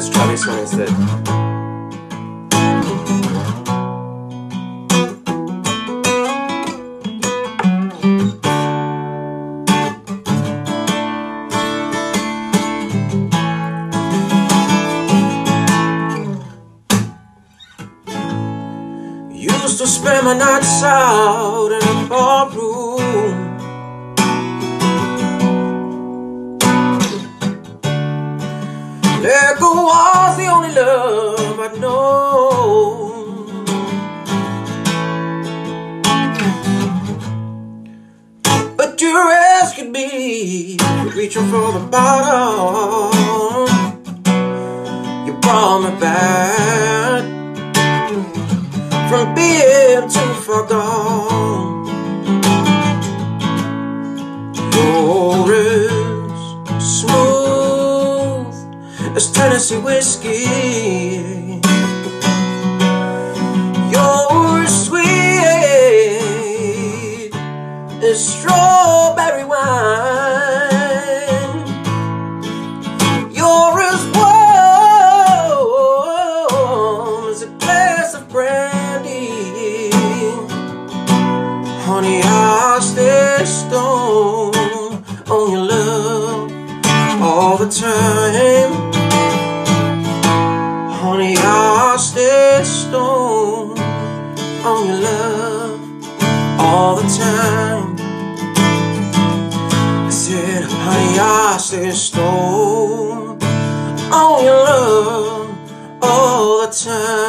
Let's try this one instead. Used to spend my nights out in a ballroom. Liquor was the only love I'd known. But you rescued me, reaching for the bottom. You brought me back from being too far gone. You're as smooth as Tennessee whiskey. You're as sweet as strawberry wine. You're as warm as a glass of brandy. Honey, I'll stay stoned on your love all the time. Honey, I'll stay stoned on your love all the time. I said, honey, I'll stay stoned on your love all the time.